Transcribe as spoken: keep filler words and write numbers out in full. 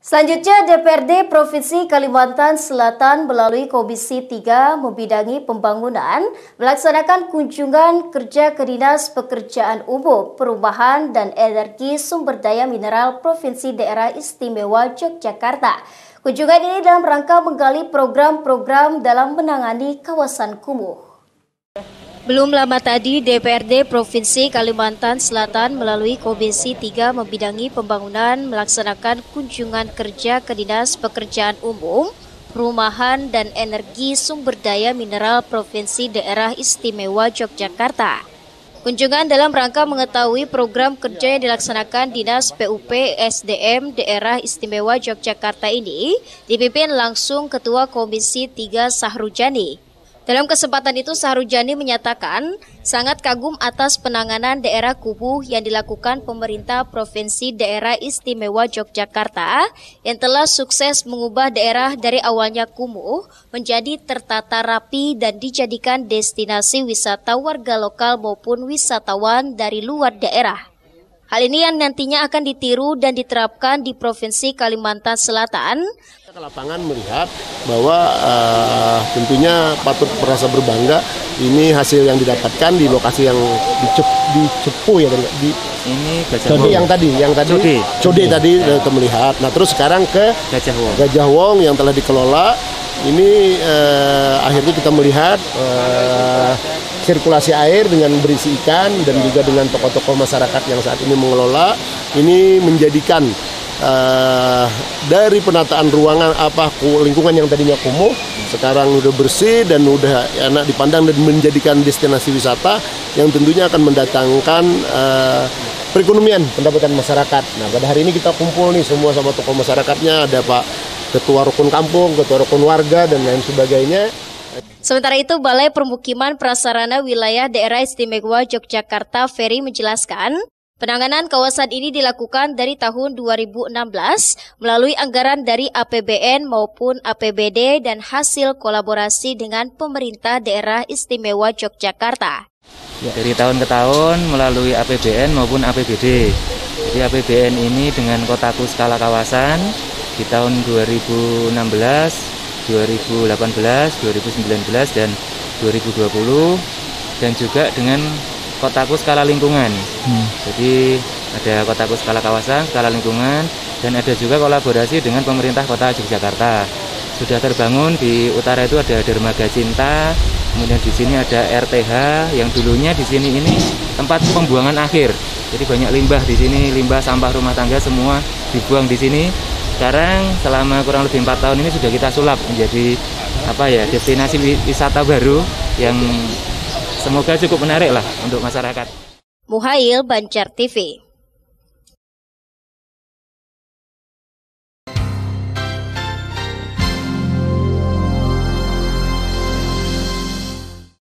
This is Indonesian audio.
Selanjutnya, D P R D Provinsi Kalimantan Selatan melalui Komisi tiga membidangi pembangunan melaksanakan kunjungan kerja ke Dinas Pekerjaan Umum, Perumahan dan Energi Sumber Daya Mineral Provinsi Daerah Istimewa Yogyakarta. Kunjungan ini dalam rangka menggali program-program dalam menangani kawasan kumuh. Belum lama tadi, D P R D Provinsi Kalimantan Selatan melalui Komisi tiga membidangi pembangunan melaksanakan kunjungan kerja ke Dinas Pekerjaan Umum, Perumahan dan Energi Sumber Daya Mineral Provinsi Daerah Istimewa Yogyakarta. Kunjungan dalam rangka mengetahui program kerja yang dilaksanakan Dinas P U P S D M Daerah Istimewa Yogyakarta ini dipimpin langsung Ketua Komisi tiga Sahrujani. Dalam kesempatan itu, Sahrujani menyatakan sangat kagum atas penanganan daerah kumuh yang dilakukan pemerintah Provinsi Daerah Istimewa Yogyakarta yang telah sukses mengubah daerah dari awalnya kumuh menjadi tertata rapi dan dijadikan destinasi wisata warga lokal maupun wisatawan dari luar daerah. Hal ini yang nantinya akan ditiru dan diterapkan di Provinsi Kalimantan Selatan. Kita ke lapangan melihat bahwa uh, tentunya patut merasa berbangga ini hasil yang didapatkan di lokasi yang dicep, dicepu ya di ini Code yang tadi yang tadi Code, Code tadi ya. Kita melihat. Nah terus sekarang ke Gajah Wong, Gajah Wong yang telah dikelola ini uh, akhirnya kita melihat uh, sirkulasi air dengan berisi ikan dan juga dengan tokoh-tokoh masyarakat yang saat ini mengelola ini menjadikan uh, dari penataan ruangan apa lingkungan yang tadinya kumuh sekarang udah bersih dan udah enak dipandang dan menjadikan destinasi wisata yang tentunya akan mendatangkan uh, perekonomian pendapatan masyarakat. Nah pada hari ini kita kumpul nih semua sama tokoh masyarakatnya, ada Pak Ketua Rukun Kampung, Ketua Rukun Warga dan lain sebagainya. Sementara itu, Balai Permukiman Prasarana Wilayah Daerah Istimewa Yogyakarta Ferry menjelaskan, penanganan kawasan ini dilakukan dari tahun dua ribu enam belas melalui anggaran dari A P B N maupun A P B D dan hasil kolaborasi dengan pemerintah daerah Istimewa Yogyakarta. Ya, dari tahun ke tahun melalui A P B N maupun A P B D. Jadi A P B N ini dengan kotaku skala kawasan di tahun dua ribu enam belas, dua ribu delapan belas, dua ribu sembilan belas, dan dua ribu dua puluh, dan juga dengan kotaku skala lingkungan. Hmm. Jadi ada kotaku skala kawasan, skala lingkungan, dan ada juga kolaborasi dengan pemerintah kota Yogyakarta. Sudah terbangun di utara itu ada Dermaga Cinta, kemudian di sini ada R T H yang dulunya di sini ini tempat pembuangan akhir. Jadi banyak limbah di sini, limbah sampah rumah tangga semua dibuang di sini. Sekarang selama kurang lebih empat tahun ini sudah kita sulap menjadi apa ya destinasi wisata baru yang semoga cukup menarik lah untuk masyarakat. Muhail, Banjar T V.